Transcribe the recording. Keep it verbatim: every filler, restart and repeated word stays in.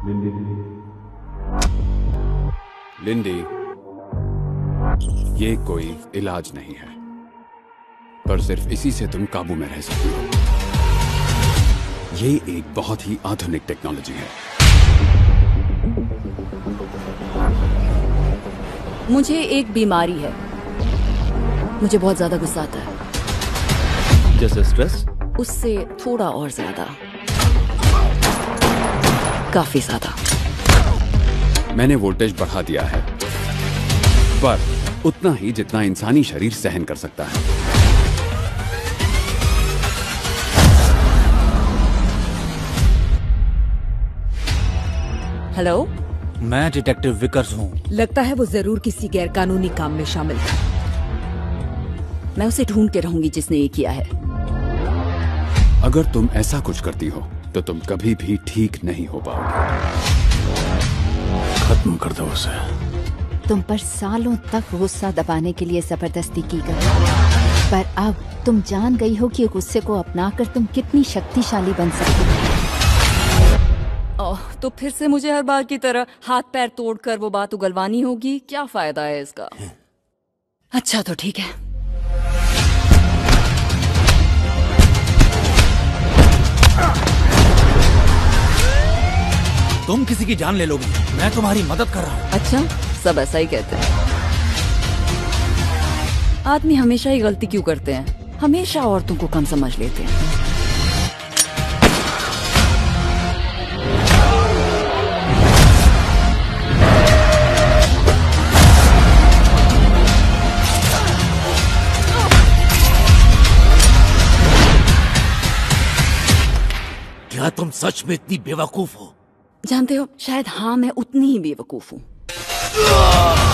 Lindy, ये कोई इलाज नहीं है, पर सिर्फ इसी से तुम काबू में रह सकती हो। ये एक बहुत ही आधुनिक टेक्नोलॉजी है। मुझे एक बीमारी है, मुझे बहुत ज्यादा गुस्सा आता है। जैसे स्ट्रेस? उससे थोड़ा और ज्यादा, काफी ज्यादा। मैंने वोल्टेज बढ़ा दिया है, पर उतना ही जितना इंसानी शरीर सहन कर सकता है। हेलो, मैं डिटेक्टिव विकर्स हूँ। लगता है वो जरूर किसी गैरकानूनी काम में शामिल था। मैं उसे ढूंढ के रहूंगी जिसने ये किया है। अगर तुम ऐसा कुछ करती हो तो तुम कभी भी ठीक नहीं हो पाओगे। खत्म कर दो उसे। तुम पर सालों तक गुस्सा दबाने के लिए जबरदस्ती की गई, पर अब तुम जान गई हो कि गुस्से को अपनाकर तुम कितनी शक्तिशाली बन सकती हो। ओह, तो फिर से मुझे हर बार की तरह हाथ पैर तोड़कर वो बात उगलवानी होगी। क्या फायदा है इसका? अच्छा तो ठीक है। तुम किसी की जान ले लोगी, मैं तुम्हारी मदद कर रहा हूँ। अच्छा, सब ऐसा ही कहते हैं। आदमी हमेशा ही गलती क्यों करते हैं? हमेशा औरतों को कम समझ लेते हैं। क्या तुम सच में इतनी बेवकूफ हो? जानते हो, शायद हाँ, मैं उतनी ही बेवकूफ हूँ।